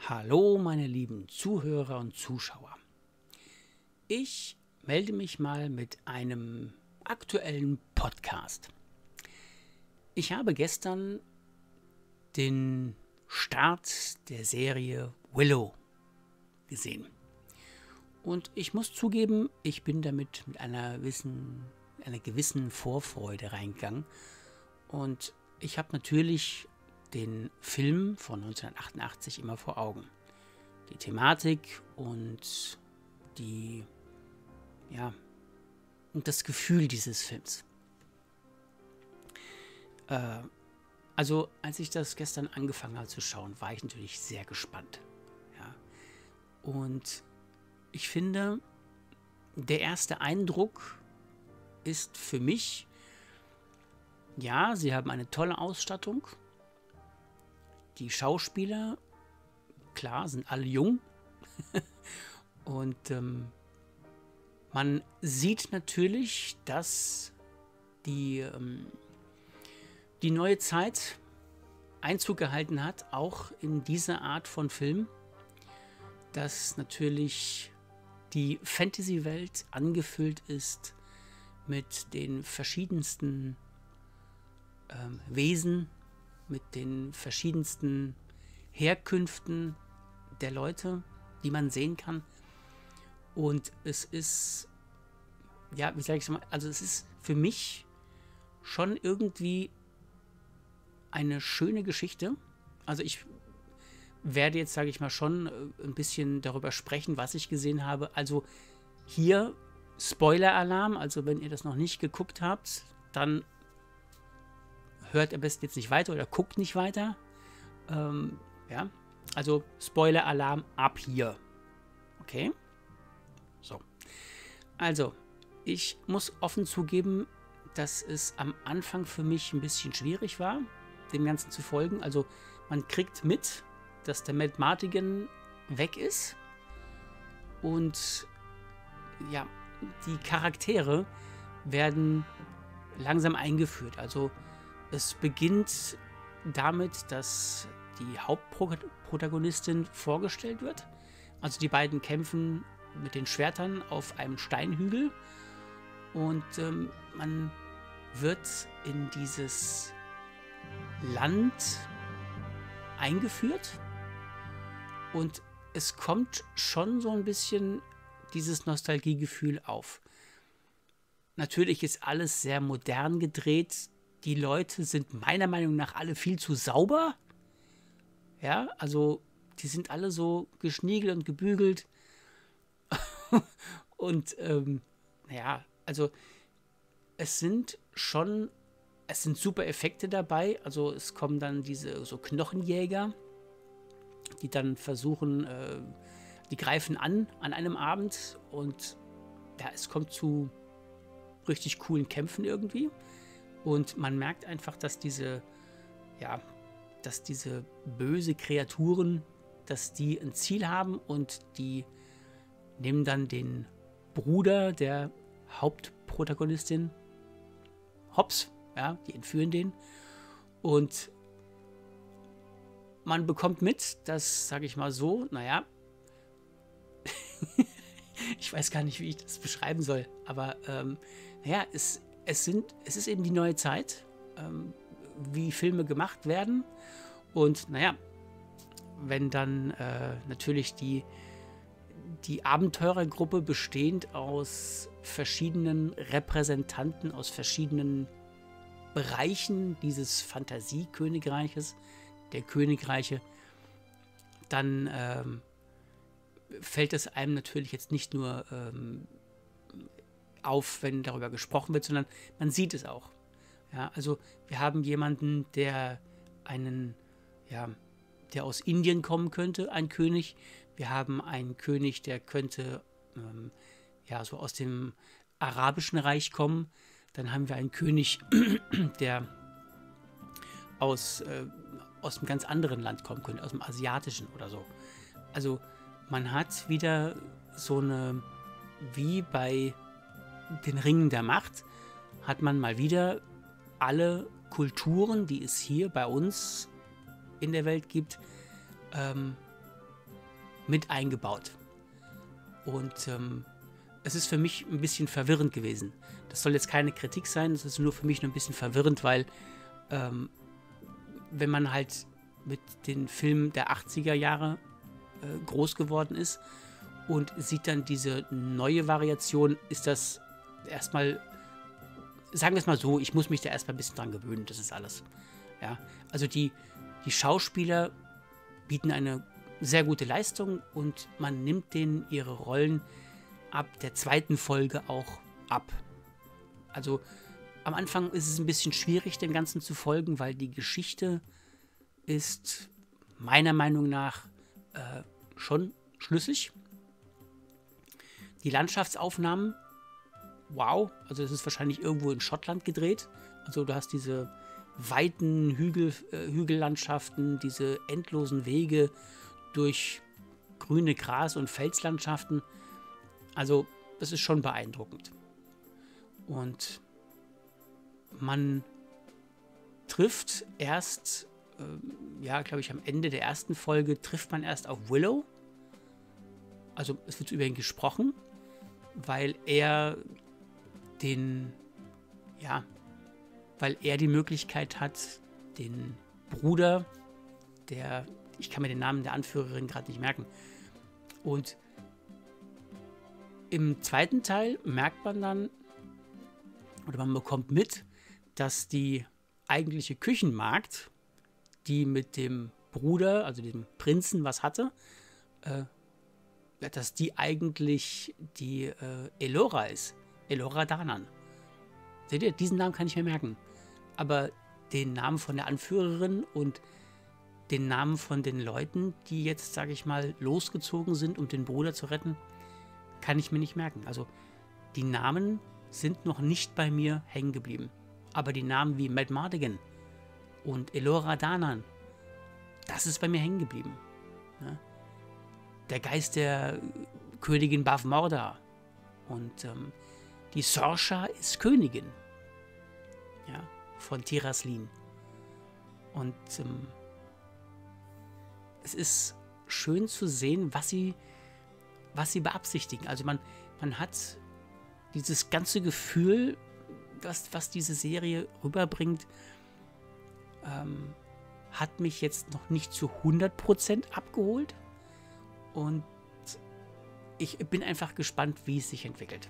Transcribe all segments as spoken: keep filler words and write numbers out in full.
Hallo, meine lieben Zuhörer und Zuschauer. Ich melde mich mal mit einem aktuellen Podcast. Ich habe gestern den Start der Serie Willow gesehen. Und ich muss zugeben, ich bin damit mit einer, wissen, einer gewissen Vorfreude reingegangen. Und ich habe natürlich den Film von neunzehnhundertachtundachtzig immer vor Augen. Die Thematik und die, ja, und das Gefühl dieses Films. Äh, also, als ich das gestern angefangen habe zu schauen, war ich natürlich sehr gespannt. Ja. Und ich finde, der erste Eindruck ist für mich, ja, sie haben eine tolle Ausstattung. Die Schauspieler, klar, sind alle jung. Und ähm, man sieht natürlich, dass die, ähm, die neue Zeit Einzug gehalten hat, auch in diese Art von Film, dass natürlich die Fantasy-Welt angefüllt ist mit den verschiedensten ähm, Wesen, mit den verschiedensten Herkünften der Leute, die man sehen kann. Und es ist, ja, wie sage ich es mal, also es ist für mich schon irgendwie eine schöne Geschichte. Also ich werde jetzt, sage ich mal, schon ein bisschen darüber sprechen, was ich gesehen habe. Also hier Spoiler-Alarm, also wenn ihr das noch nicht geguckt habt, dann hört am besten jetzt nicht weiter oder guckt nicht weiter. Ähm, ja, also Spoiler-Alarm ab hier. Okay? So. Also, ich muss offen zugeben, dass es am Anfang für mich ein bisschen schwierig war, dem Ganzen zu folgen. Also, man kriegt mit, dass der Matt Mardigan weg ist. Und ja, die Charaktere werden langsam eingeführt. Also, es beginnt damit, dass die Hauptprotagonistin vorgestellt wird. Also die beiden kämpfen mit den Schwertern auf einem Steinhügel und ähm, man wird in dieses Land eingeführt und es kommt schon so ein bisschen dieses Nostalgiegefühl auf. Natürlich ist alles sehr modern gedreht. Die Leute sind meiner Meinung nach alle viel zu sauber. Ja, also die sind alle so geschniegelt und gebügelt. Und ähm, ja, also es sind schon, es sind super Effekte dabei. Also es kommen dann diese so Knochenjäger, die dann versuchen, äh, die greifen an an einem Abend und ja, es kommt zu richtig coolen Kämpfen irgendwie. Und man merkt einfach, dass diese, ja, dass diese böse Kreaturen, dass die ein Ziel haben und die nehmen dann den Bruder der Hauptprotagonistin hops, ja, die entführen den und man bekommt mit, dass, sage ich mal so, naja, ich weiß gar nicht, wie ich das beschreiben soll, aber ähm, naja, es Es, sind, es ist eben die neue Zeit, ähm, wie Filme gemacht werden. Und naja, wenn dann äh, natürlich die, die Abenteurergruppe bestehend aus verschiedenen Repräsentanten, aus verschiedenen Bereichen dieses Fantasiekönigreiches, der Königreiche, dann ähm, fällt es einem natürlich jetzt nicht nur ähm, auf, wenn darüber gesprochen wird, sondern man sieht es auch. Ja, also wir haben jemanden, der einen, ja, der aus Indien kommen könnte, ein König. Wir haben einen König, der könnte ähm, ja so aus dem Arabischen Reich kommen. Dann haben wir einen König, der aus, äh, aus einem ganz anderen Land kommen könnte, aus dem Asiatischen oder so. Also man hat wieder so eine, wie bei den Ringen der Macht, hat man mal wieder alle Kulturen, die es hier bei uns in der Welt gibt, ähm, mit eingebaut. Und ähm, es ist für mich ein bisschen verwirrend gewesen. Das soll jetzt keine Kritik sein, das ist nur für mich nur ein bisschen verwirrend, weil ähm, wenn man halt mit den Filmen der achtziger Jahre äh, groß geworden ist und sieht dann diese neue Variation, ist das erstmal, sagen wir es mal so, ich muss mich da erstmal ein bisschen dran gewöhnen, das ist alles. Ja, also die, die Schauspieler bieten eine sehr gute Leistung und man nimmt denen ihre Rollen ab der zweiten Folge auch ab. Also am Anfang ist es ein bisschen schwierig, dem Ganzen zu folgen, weil die Geschichte ist meiner Meinung nach äh, schon schlüssig. Die Landschaftsaufnahmen, wow, also es ist wahrscheinlich irgendwo in Schottland gedreht. Also du hast diese weiten Hügel, äh, Hügellandschaften, diese endlosen Wege durch grüne Gras- und Felslandschaften. Also das ist schon beeindruckend. Und man trifft erst, äh, ja, glaube ich, am Ende der ersten Folge trifft man erst auf Willow. Also es wird über ihn gesprochen, weil er den, ja, weil er die Möglichkeit hat, den Bruder, der, ich kann mir den Namen der Anführerin gerade nicht merken. Und im zweiten Teil merkt man dann, oder man bekommt mit, dass die eigentliche Küchenmagd, die mit dem Bruder, also dem Prinzen, was hatte, äh, dass die eigentlich die äh, Elora ist. Elora Danan. Seht ihr, diesen Namen kann ich mir merken. Aber den Namen von der Anführerin und den Namen von den Leuten, die jetzt, sage ich mal, losgezogen sind, um den Bruder zu retten, kann ich mir nicht merken. Also die Namen sind noch nicht bei mir hängen geblieben. Aber die Namen wie Matt Mardigan und Elora Danan, das ist bei mir hängen geblieben. Ja? Der Geist der Königin Bavmorda und ähm, die Sorsha ist Königin, ja, von Tiraslin. Und ähm, es ist schön zu sehen, was sie, was sie beabsichtigen. Also man, man hat dieses ganze Gefühl, was, was diese Serie rüberbringt, ähm, hat mich jetzt noch nicht zu hundert Prozent abgeholt. Und ich bin einfach gespannt, wie es sich entwickelt.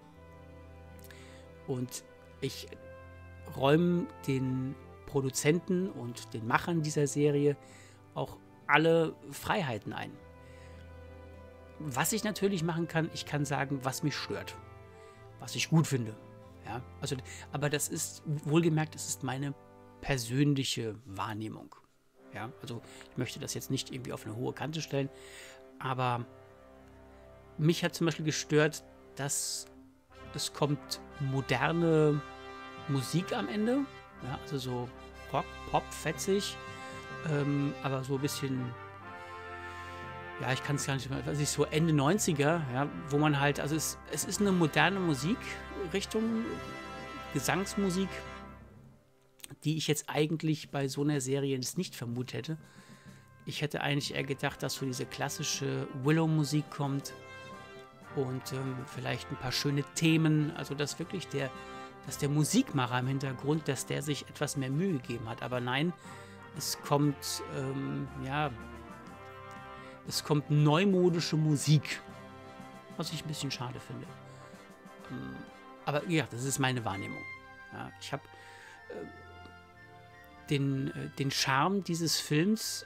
Und ich räume den Produzenten und den Machern dieser Serie auch alle Freiheiten ein. Was ich natürlich machen kann, ich kann sagen, was mich stört, was ich gut finde. Ja, also, aber das ist, wohlgemerkt, das ist meine persönliche Wahrnehmung. Ja, also ich möchte das jetzt nicht irgendwie auf eine hohe Kante stellen, aber mich hat zum Beispiel gestört, dass es kommt moderne Musik am Ende, ja, also so Rock, Pop, fetzig, ähm, aber so ein bisschen, ja, ich kann es gar nicht mehr, was ist so Ende neunziger, ja, wo man halt, also es, es ist eine moderne Musikrichtung, Gesangsmusik, die ich jetzt eigentlich bei so einer Serie jetzt nicht vermutet hätte. Ich hätte eigentlich eher gedacht, dass so diese klassische Willow-Musik kommt und ähm, vielleicht ein paar schöne Themen, also dass wirklich der, dass der Musikmacher im Hintergrund, dass der sich etwas mehr Mühe gegeben hat. Aber nein, es kommt, ähm, ja, es kommt neumodische Musik, was ich ein bisschen schade finde. Ähm, aber ja, das ist meine Wahrnehmung. Ja, ich habe äh, den, äh, den Charme dieses Films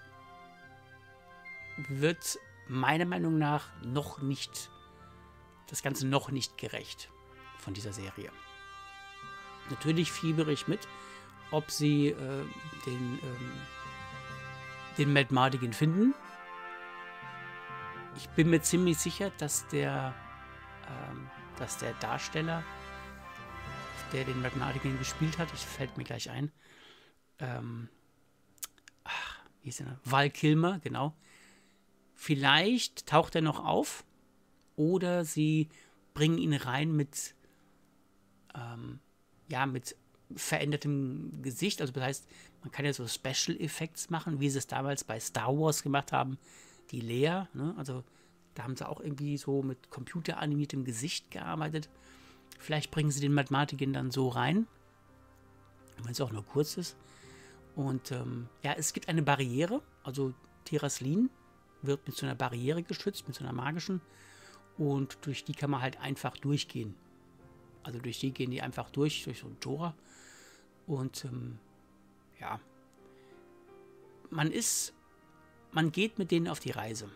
wird meiner Meinung nach noch nicht, das Ganze noch nicht gerecht von dieser Serie. Natürlich fiebere ich mit, ob sie äh, den, ähm, den Matt Mardigan finden. Ich bin mir ziemlich sicher, dass der, ähm, dass der Darsteller, der den Matt Mardigan gespielt hat, ich fällt mir gleich ein, ähm, ach, wie ist der? Val Kilmer, genau. Vielleicht taucht er noch auf oder sie bringen ihn rein mit, ähm, ja, mit verändertem Gesicht. Also das heißt, man kann ja so Special Effects machen, wie sie es damals bei Star Wars gemacht haben, die Lea, ne? Also da haben sie auch irgendwie so mit computeranimiertem Gesicht gearbeitet. Vielleicht bringen sie den Mathematiker dann so rein, wenn es auch nur kurz ist. Und ähm, ja, es gibt eine Barriere, also Terraslin wird mit so einer Barriere geschützt, mit so einer magischen, und durch die kann man halt einfach durchgehen. Also durch die gehen die einfach durch, durch so ein Tor. Und ähm, ja, man ist, man geht mit denen auf die Reise.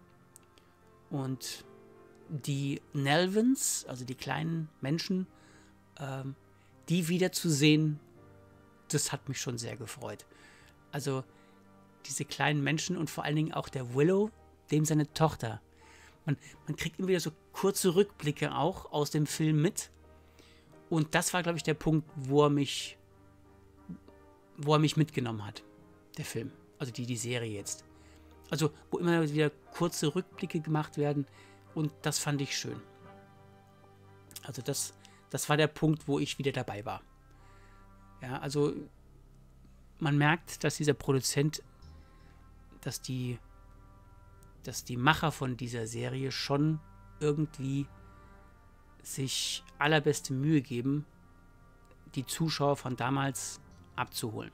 Und die Nelvins, also die kleinen Menschen, ähm, die wiederzusehen, das hat mich schon sehr gefreut. Also diese kleinen Menschen und vor allen Dingen auch der Willow, dem seine Tochter. Man, man kriegt immer wieder so kurze Rückblicke auch aus dem Film mit. Und das war, glaube ich, der Punkt, wo er mich, wo er mich mitgenommen hat, der Film. Also die, die Serie jetzt. Also wo immer wieder kurze Rückblicke gemacht werden. Und das fand ich schön. Also das, das war der Punkt, wo ich wieder dabei war. Ja, also man merkt, dass dieser Produzent, dass die, dass die Macher von dieser Serie schon irgendwie sich allerbeste Mühe geben, die Zuschauer von damals abzuholen.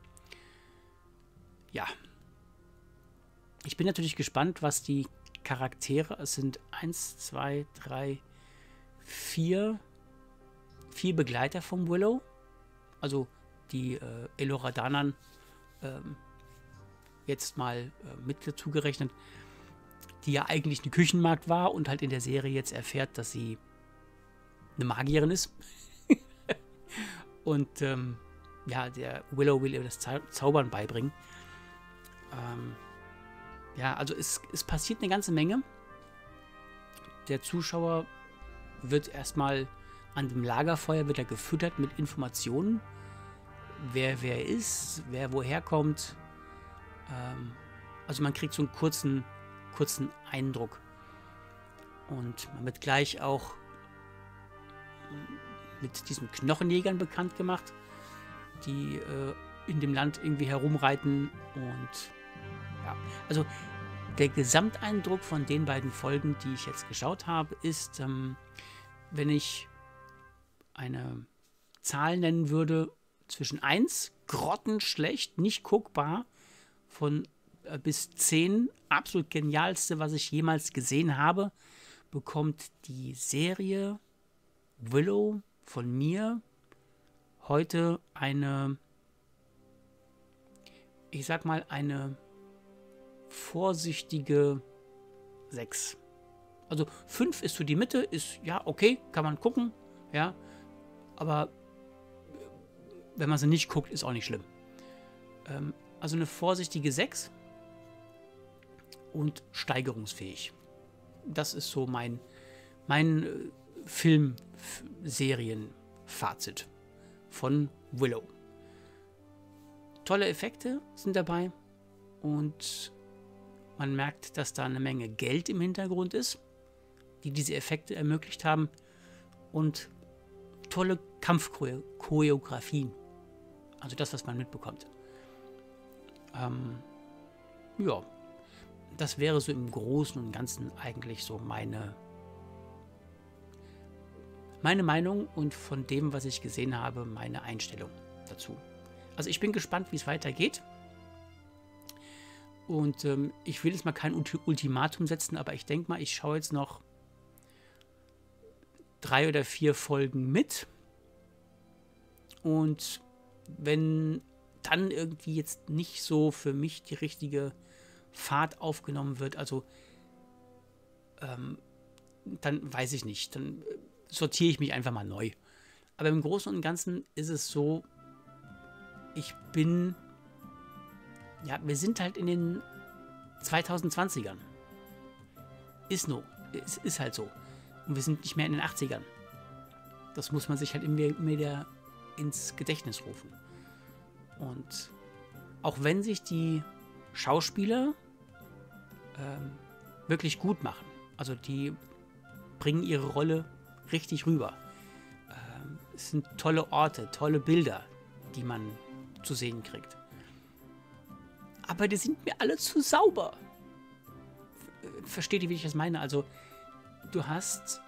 Ja. Ich bin natürlich gespannt, was die Charaktere, es sind eins, zwei, drei, vier, vier Begleiter vom Willow, also die äh, Elora Danan ähm, jetzt mal äh, mit dazu gerechnet, die ja eigentlich eine Küchenmagd war und halt in der Serie jetzt erfährt, dass sie eine Magierin ist. Und ähm, ja, der Willow will ihr das Zau Zaubern beibringen. Ähm, ja, also es, es passiert eine ganze Menge. Der Zuschauer wird erstmal an dem Lagerfeuer wird er gefüttert mit Informationen, wer wer ist, wer woher kommt. Ähm, also man kriegt so einen kurzen, kurzen Eindruck. Und man wird gleich auch mit diesen Knochenjägern bekannt gemacht, die äh, in dem Land irgendwie herumreiten. Und ja, also der Gesamteindruck von den beiden Folgen, die ich jetzt geschaut habe, ist, ähm, wenn ich eine Zahl nennen würde, zwischen eins, grottenschlecht, nicht guckbar, von äh, bis zehn, absolut genialste, was ich jemals gesehen habe, bekommt die Serie Willow von mir heute eine, ich sag mal, eine vorsichtige sechs. Also fünf ist so die Mitte, ist ja okay, kann man gucken, ja, aber wenn man sie nicht guckt, ist auch nicht schlimm. Ähm, also eine vorsichtige sechs und steigerungsfähig. Das ist so mein, mein äh, Film-Serien-Fazit von Willow. Tolle Effekte sind dabei und man merkt, dass da eine Menge Geld im Hintergrund ist, die diese Effekte ermöglicht haben, und tolle Kampfchoreografien. Also das, was man mitbekommt. Ähm, ja, das wäre so im Großen und Ganzen eigentlich so meine, meine Meinung und von dem, was ich gesehen habe, meine Einstellung dazu. Also ich bin gespannt, wie es weitergeht. Und ähm, ich will jetzt mal kein Ultimatum setzen, aber ich denke mal, ich schaue jetzt noch drei oder vier Folgen mit. Und wenn dann irgendwie jetzt nicht so für mich die richtige Fahrt aufgenommen wird, also ähm, dann weiß ich nicht, dann sortiere ich mich einfach mal neu. Aber im Großen und Ganzen ist es so, ich bin, ja, wir sind halt in den zweitausendzwanzigern. Ist no, es ist halt so. Und wir sind nicht mehr in den achtzigern. Das muss man sich halt immer wieder ins Gedächtnis rufen. Und auch wenn sich die Schauspieler ähm, wirklich gut machen, also die bringen ihre Rolle richtig rüber. Ähm, es sind tolle Orte, tolle Bilder, die man zu sehen kriegt. Aber die sind mir alle zu sauber. versteht ihr, wie ich das meine? Also, du hast,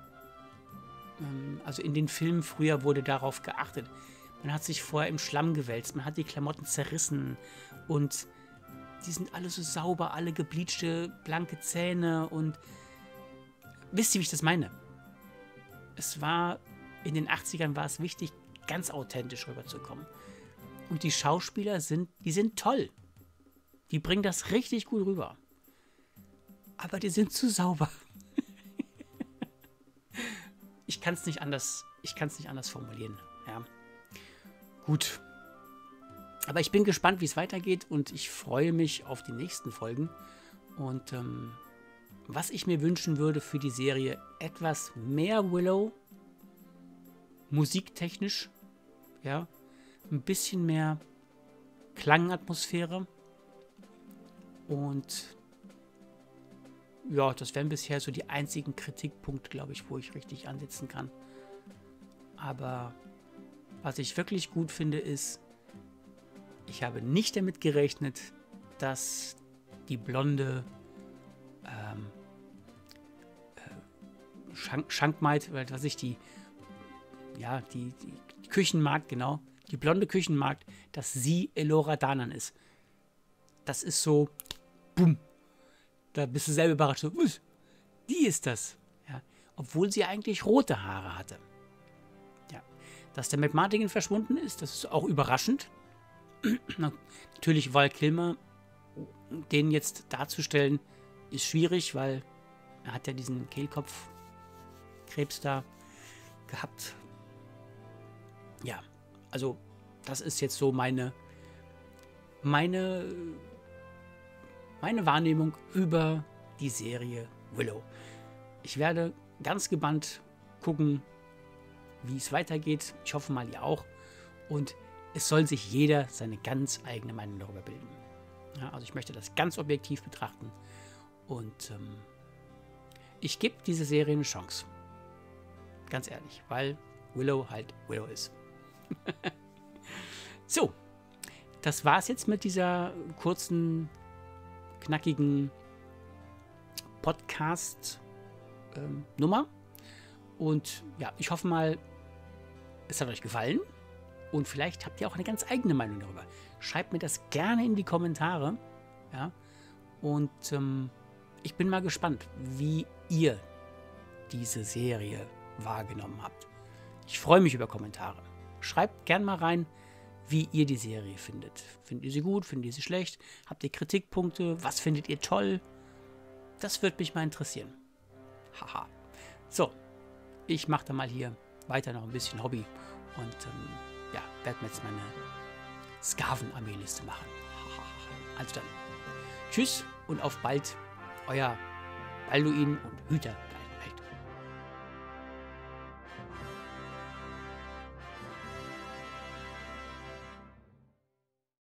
ähm, also in den Filmen früher wurde darauf geachtet. Man hat sich vorher im Schlamm gewälzt, man hat die Klamotten zerrissen und die sind alle so sauber, alle gebleachte, blanke Zähne und wisst ihr, wie ich das meine? Es war, in den achtzigern war es wichtig, ganz authentisch rüberzukommen. Und die Schauspieler sind, die sind toll. Die bringen das richtig gut rüber. Aber die sind zu sauber. Ich kann es nicht anders, ich kann es nicht anders formulieren. Ja. Gut. Aber ich bin gespannt, wie es weitergeht und ich freue mich auf die nächsten Folgen. Und ähm, was ich mir wünschen würde für die Serie, etwas mehr Willow, musiktechnisch, ja, ein bisschen mehr Klangatmosphäre und ja, das wären bisher so die einzigen Kritikpunkte, glaube ich, wo ich richtig ansetzen kann. Aber was ich wirklich gut finde, ist, ich habe nicht damit gerechnet, dass die blonde ähm, äh, Schank Schankmaid, oder was ich die, ja, die, die, die Küchenmagd, genau, die blonde Küchenmagd, dass sie Elora Danan ist. Das ist so, bumm. Da bist du selber überrascht. So, die ist das. Ja, obwohl sie eigentlich rote Haare hatte. Ja. Dass der Matt Mardigan verschwunden ist, das ist auch überraschend. Natürlich Val Kilmer, den jetzt darzustellen, ist schwierig, weil er hat ja diesen Kehlkopfkrebs da gehabt. Ja, also das ist jetzt so meine meine meine Wahrnehmung über die Serie Willow. Ich werde ganz gebannt gucken, wie es weitergeht. Ich hoffe mal, ihr auch. Und es soll sich jeder seine ganz eigene Meinung darüber bilden. Ja, also ich möchte das ganz objektiv betrachten. Und ähm, ich gebe dieser Serie eine Chance. Ganz ehrlich, weil Willow halt Willow ist. So, das war's jetzt mit dieser kurzen, knackigen Podcast-Nummer. Ähm, Und ja, ich hoffe mal, es hat euch gefallen. Und vielleicht habt ihr auch eine ganz eigene Meinung darüber. Schreibt mir das gerne in die Kommentare. Ja? Und ähm, ich bin mal gespannt, wie ihr diese Serie wahrgenommen habt. Ich freue mich über Kommentare. Schreibt gerne mal rein, wie ihr die Serie findet. Findet ihr sie gut? Findet ihr sie schlecht? Habt ihr Kritikpunkte? Was findet ihr toll? Das würde mich mal interessieren. Haha. So, ich mache da mal hier weiter noch ein bisschen Hobby und ähm, ja, werde mir jetzt meine Skaven-Armee-Liste machen. Also dann, tschüss und auf bald, euer Balduin und Hüter.